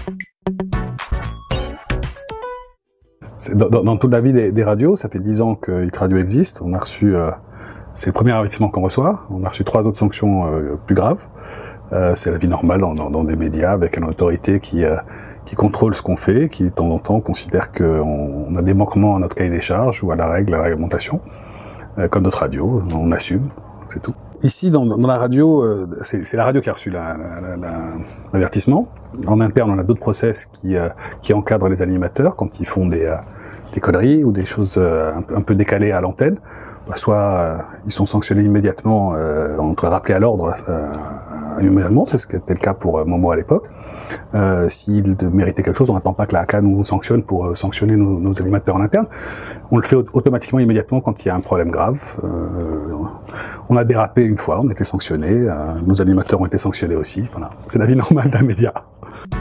Dans toute la vie des radios, ça fait 10 ans que Hit Radio existe. On a reçu, c'est le premier avertissement qu'on reçoit. On a reçu 3 autres sanctions plus graves. C'est la vie normale dans des médias avec une autorité qui contrôle ce qu'on fait, qui de temps en temps considère qu'on a des manquements à notre cahier des charges ou à la réglementation. Comme notre radio, on assume, c'est tout. Ici, dans la radio, c'est la radio qui a reçu l'avertissement. En interne, on a d'autres process qui encadrent les animateurs quand ils font des conneries ou des choses un peu décalées à l'antenne. Soit ils sont sanctionnés immédiatement, on doit rappeler à l'ordre immédiatement, c'est ce qui était le cas pour Momo à l'époque. S'ils méritaient quelque chose, on n'attend pas que la AK nous sanctionne pour sanctionner nos animateurs en interne. On le fait automatiquement, immédiatement, quand il y a un problème grave. On a dérapé une fois, on a été sanctionné, nos animateurs ont été sanctionnés aussi. Voilà. C'est la vie normale d'un média.